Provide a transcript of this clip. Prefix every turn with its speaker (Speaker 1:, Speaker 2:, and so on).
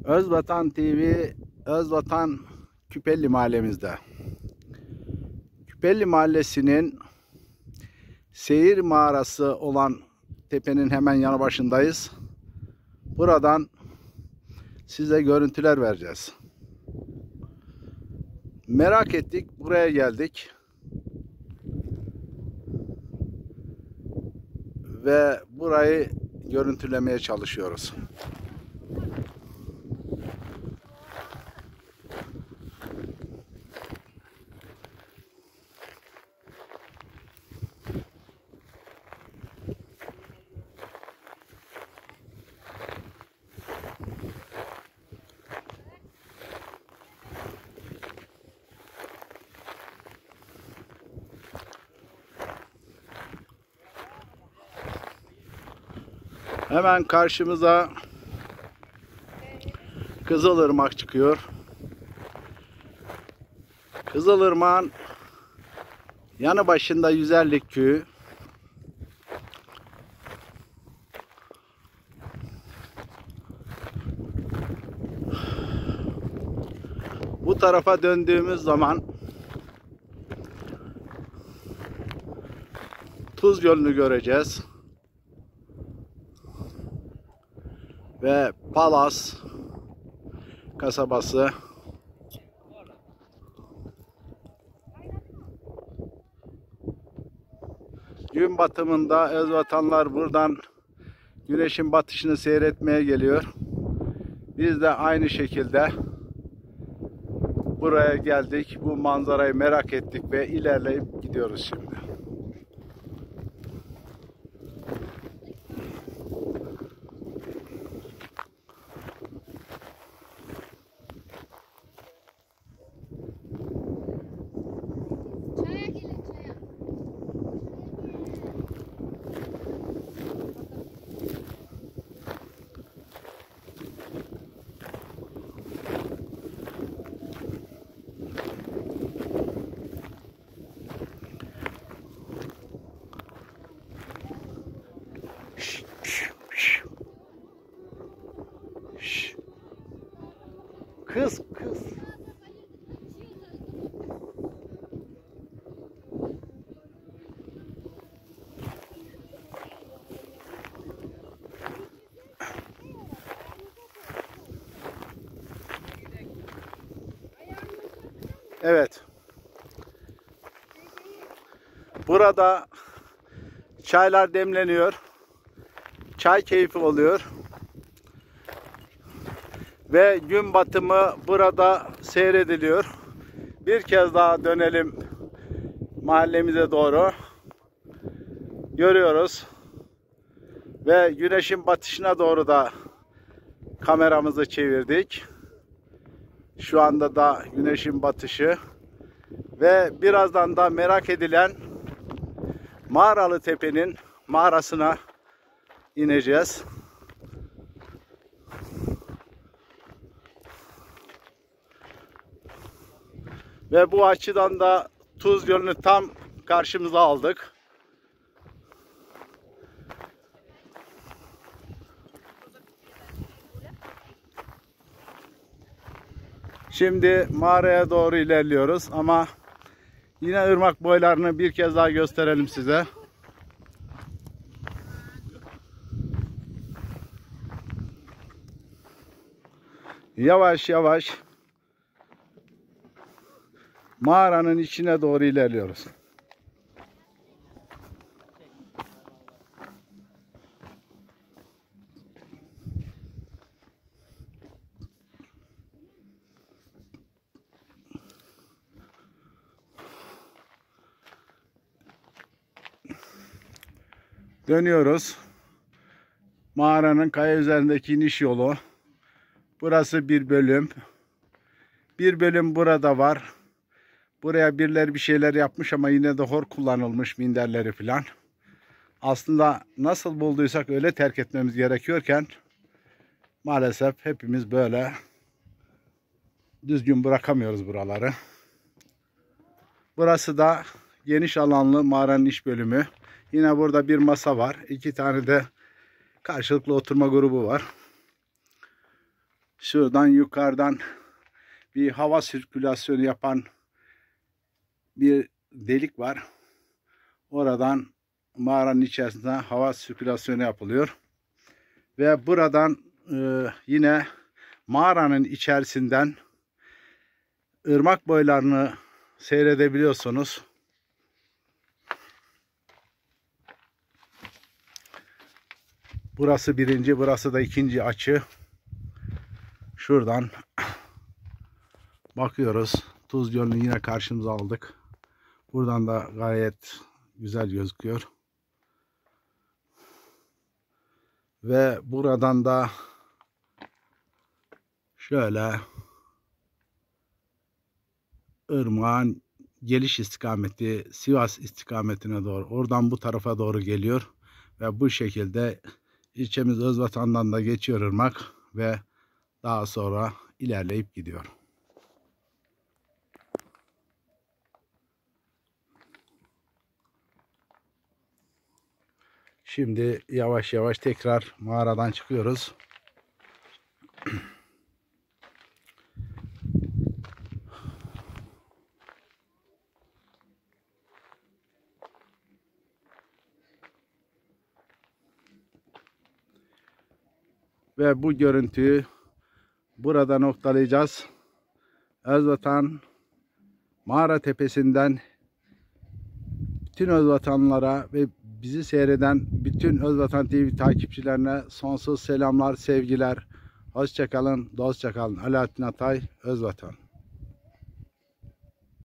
Speaker 1: Özvatan TV, Özvatan Küpelli mahallemizde. Küpelli mahallesinin seyir mağarası olan tepenin hemen yanı başındayız. Buradan size görüntüler vereceğiz. Merak ettik, buraya geldik. Ve burayı görüntülemeye çalışıyoruz. Hemen karşımıza Kızılırmak çıkıyor. Kızılırmak'ın yanı başında Yüzerlik Köyü. Bu tarafa döndüğümüz zaman Tuz Gölü'nü göreceğiz. Ve Palas kasabası. Gün batımında Özvatanlar buradan güneşin batışını seyretmeye geliyor. Biz de aynı şekilde buraya geldik. Bu manzarayı merak ettik ve ilerleyip gidiyoruz şimdi. Kız. Evet. Burada çaylar demleniyor. Çay keyfi oluyor. Ve gün batımı burada seyrediliyor. Bir kez daha dönelim mahallemize doğru. Görüyoruz. Ve güneşin batışına doğru da kameramızı çevirdik. Şu anda da güneşin batışı. Ve birazdan da merak edilen Mağaralı Tepe'nin mağarasına ineceğiz. Ve bu açıdan da Tuz Gölü'nü tam karşımıza aldık. Şimdi mağaraya doğru ilerliyoruz ama yine ırmak boylarını bir kez daha gösterelim size. Yavaş yavaş mağaranın içine doğru ilerliyoruz. Dönüyoruz. Mağaranın kaya üzerindeki iniş yolu. Burası bir bölüm. Bir bölüm burada var. Buraya birileri bir şeyler yapmış ama yine de hor kullanılmış minderleri falan. Aslında nasıl bulduysak öyle terk etmemiz gerekiyorken maalesef hepimiz böyle düzgün bırakamıyoruz buraları. Burası da geniş alanlı mağaranın iç bölümü. Yine burada bir masa var. 2 tane de karşılıklı oturma grubu var. Şuradan yukarıdan bir hava sirkülasyonu yapan bir delik var. Oradan mağaranın içerisinde hava sirkülasyonu yapılıyor. Ve buradan yine mağaranın içerisinden ırmak boylarını seyredebiliyorsunuz. Burası birinci, burası da ikinci açı. Şuradan bakıyoruz. Tuz Gölü'nü yine karşımıza aldık. Buradan da gayet güzel gözüküyor. Ve buradan da şöyle ırmağın geliş istikameti Sivas istikametine doğru, oradan bu tarafa doğru geliyor. Ve bu şekilde ilçemiz Özvatan'dan da geçiyor ırmak ve daha sonra ilerleyip gidiyor. Şimdi yavaş yavaş tekrar mağaradan çıkıyoruz. Ve bu görüntüyü burada noktalayacağız. Özvatan mağara tepesinden bütün Özvatanlılara ve bizi seyreden bütün Özvatan TV takipçilerine sonsuz selamlar, sevgiler. Hoşça kalın, dostça kalın. Alaaddin Atay, Özvatan.